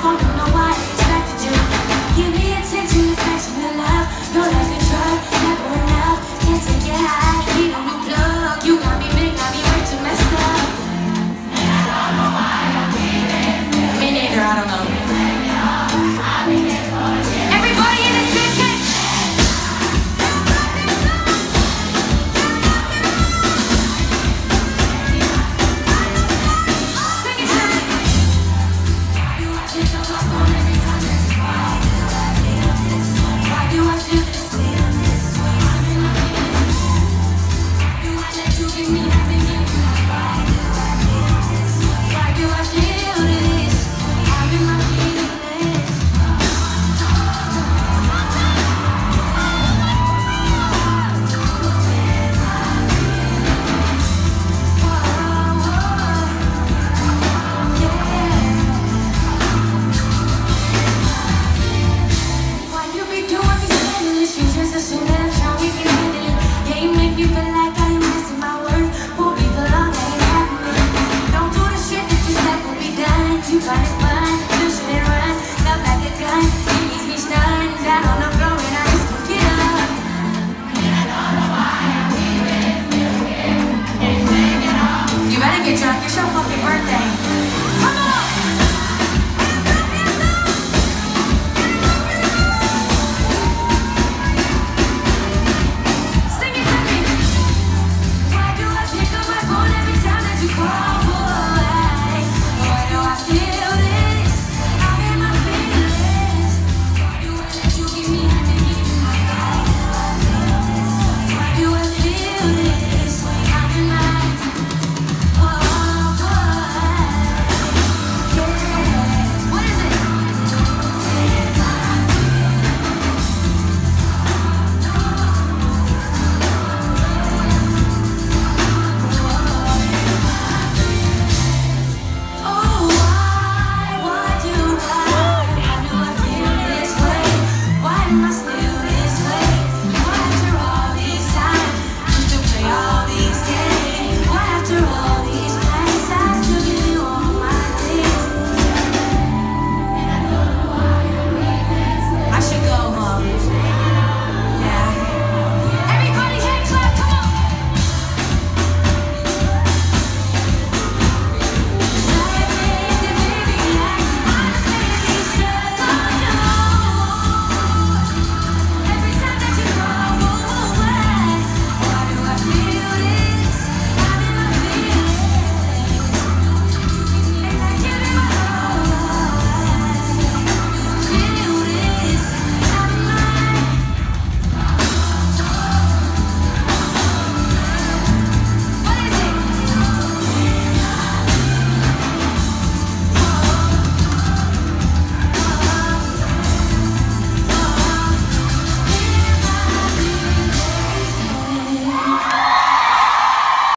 Don't you know why I expected you? Give me attention, affection, and love. You're like a drug, never enough. Can't take it high, need a new plug. You got me big, got me way too messed up. And I don't know why I'm feeling. Me neither, I don't know. Everybody in this bitch, hey! Sing it to me. Why do I pick up my phone every time that you call? Why do I feel this? I'm in my feelings. Why do I let you give me everything? Why do I feel this? I'm in my feelings. Why you be doing me scandalous? You just assume that I'm trying, we can handle it. Yeah, you make me feel like I am missing my worth. Won't be for long, I ain't having it. Don't do the shit that you said will be done. You find it